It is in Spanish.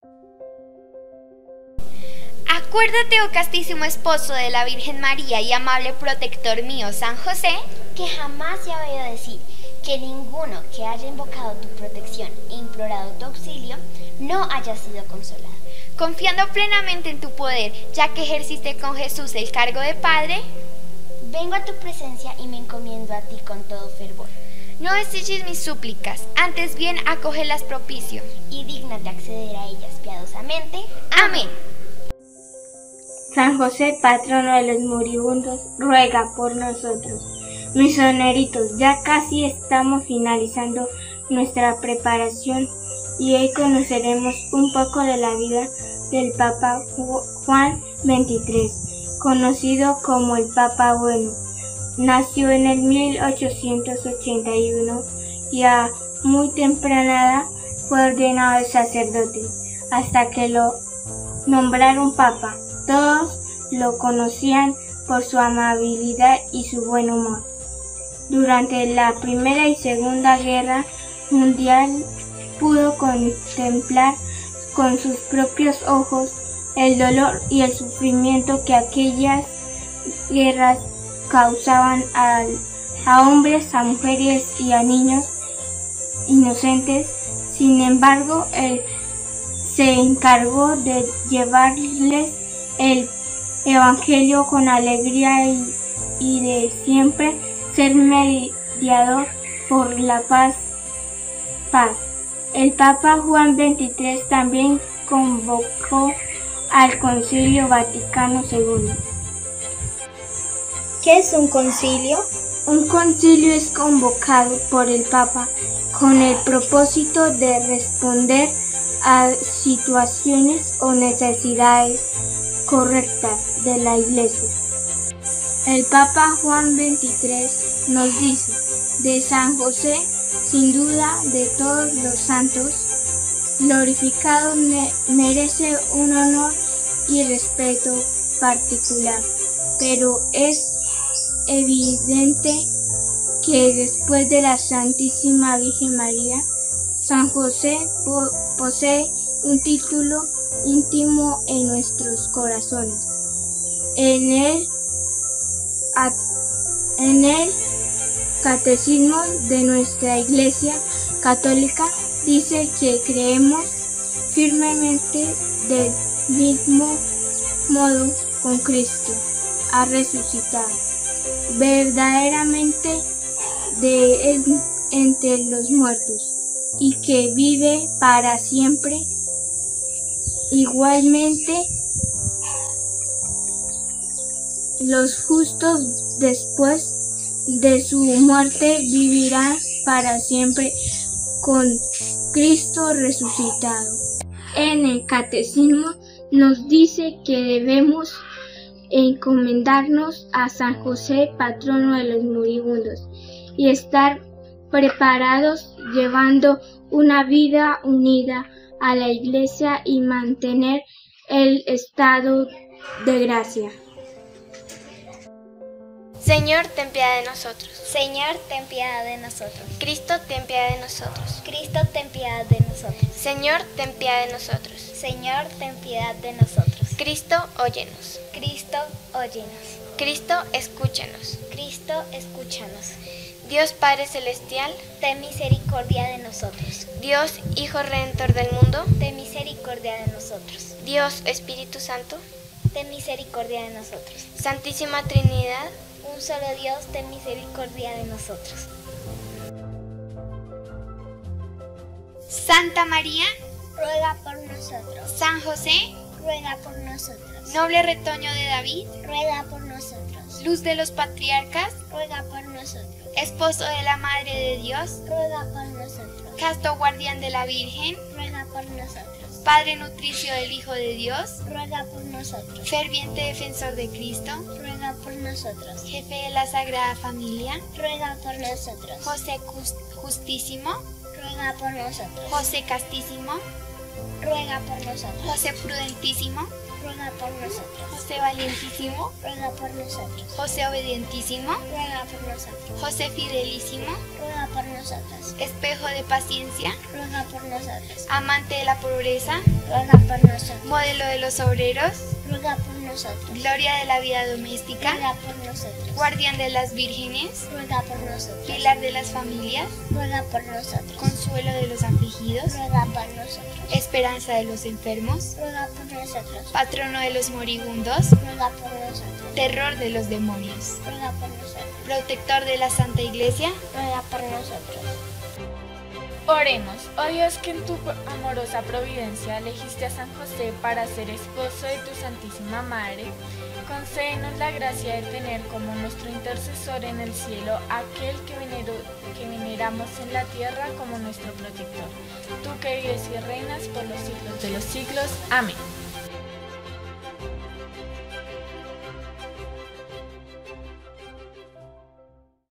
Acuérdate, oh castísimo esposo de la Virgen María y amable protector mío, San José, que jamás he oído decir que ninguno que haya invocado tu protección e implorado tu auxilio no haya sido consolado. confiando plenamente en tu poder, ya que ejerciste con Jesús el cargo de Padre, vengo a tu presencia y me encomiendo a ti con todo fervor. no deseches mis súplicas, antes bien acógelas propicio, y dígnate acceder a ellas piadosamente. Amén. San José, patrono de los moribundos, ruega por nosotros. Misioneritos, ya casi estamos finalizando nuestra preparación y hoy conoceremos un poco de la vida del Papa Juan XXIII, conocido como el Papa Bueno. Nació en el 1881 y a muy temprana edad fue ordenado de sacerdote, hasta que lo nombraron Papa. Todos lo conocían por su amabilidad y su buen humor. Durante la Primera y Segunda Guerra Mundial pudo contemplar con sus propios ojos el dolor y el sufrimiento que aquellas guerras causaban a hombres, a mujeres y a niños inocentes. Sin embargo, él se encargó de llevarles el Evangelio con alegría y de siempre ser mediador por la paz. El Papa Juan XXIII también convocó al Concilio Vaticano II. ¿Qué es un concilio? Un concilio es convocado por el Papa con el propósito de responder a situaciones o necesidades correctas de la Iglesia. El Papa Juan XXIII nos dice: de San José, sin duda de todos los santos, glorificado, merece un honor y respeto particular, pero es evidente que después de la Santísima Virgen María, San José posee un título íntimo en nuestros corazones. En el Catecismo de nuestra Iglesia Católica dice que creemos firmemente del mismo modo con Cristo ha resucitado verdaderamente de entre los muertos y que vive para siempre. Igualmente, los justos después de su muerte vivirán para siempre con Cristo resucitado. En el Catecismo nos dice que debemos encomendarnos a San José, patrono de los moribundos, y estar preparados llevando una vida unida a la Iglesia y mantener el estado de gracia. Señor, ten piedad de nosotros. Señor, ten piedad de nosotros. Cristo, ten piedad de nosotros. Cristo, ten piedad de nosotros. Señor, ten piedad de nosotros. Señor, ten piedad de nosotros. Cristo, óyenos. Cristo, óyenos. Cristo, escúchanos. Cristo, escúchanos. Dios Padre Celestial, ten misericordia de nosotros. Dios Hijo Redentor del mundo, ten misericordia de nosotros. Dios Espíritu Santo, ten misericordia de nosotros. Santísima Trinidad, un solo Dios, ten misericordia de nosotros. Santa María, ruega por nosotros. San José, ruega por nosotros. noble retoño de David, ruega por nosotros. luz de los patriarcas, ruega por nosotros. esposo de la Madre de Dios, ruega por nosotros. casto guardián de la Virgen, ruega por nosotros. Padre nutricio del Hijo de Dios, ruega por nosotros. ferviente defensor de Cristo, ruega por nosotros. jefe de la Sagrada Familia, ruega por nosotros. José Justísimo, ruega por nosotros. José Castísimo, ruega por nosotros. José Prudentísimo, ruega por nosotros. José Valientísimo, ruega por nosotros. José Obedientísimo, ruega por nosotros. José Fidelísimo, ruega por nosotros. Espejo de paciencia, Ruega por nosotros. amante de la pobreza, Ruega por nosotros. modelo de los obreros, Ruega por nosotros. gloria de la vida doméstica, Ruega por nosotros. guardián de las vírgenes, Ruega por nosotros. pilar de las familias, Ruega por nosotros. consuelo de los afligidos, Ruega por nosotros. esperanza de los enfermos, Ruega por nosotros. patrono de los moribundos, Ruega por nosotros. terror de los demonios, Ruega por nosotros. protector de la Santa Iglesia. Ruega por nosotros. Oremos, oh Dios, que en tu amorosa providencia elegiste a San José para ser esposo de tu Santísima Madre, concédenos la gracia de tener como nuestro intercesor en el cielo aquel que veneramos en la tierra como nuestro protector. Tú que vives y reinas por los siglos de los siglos. Amén.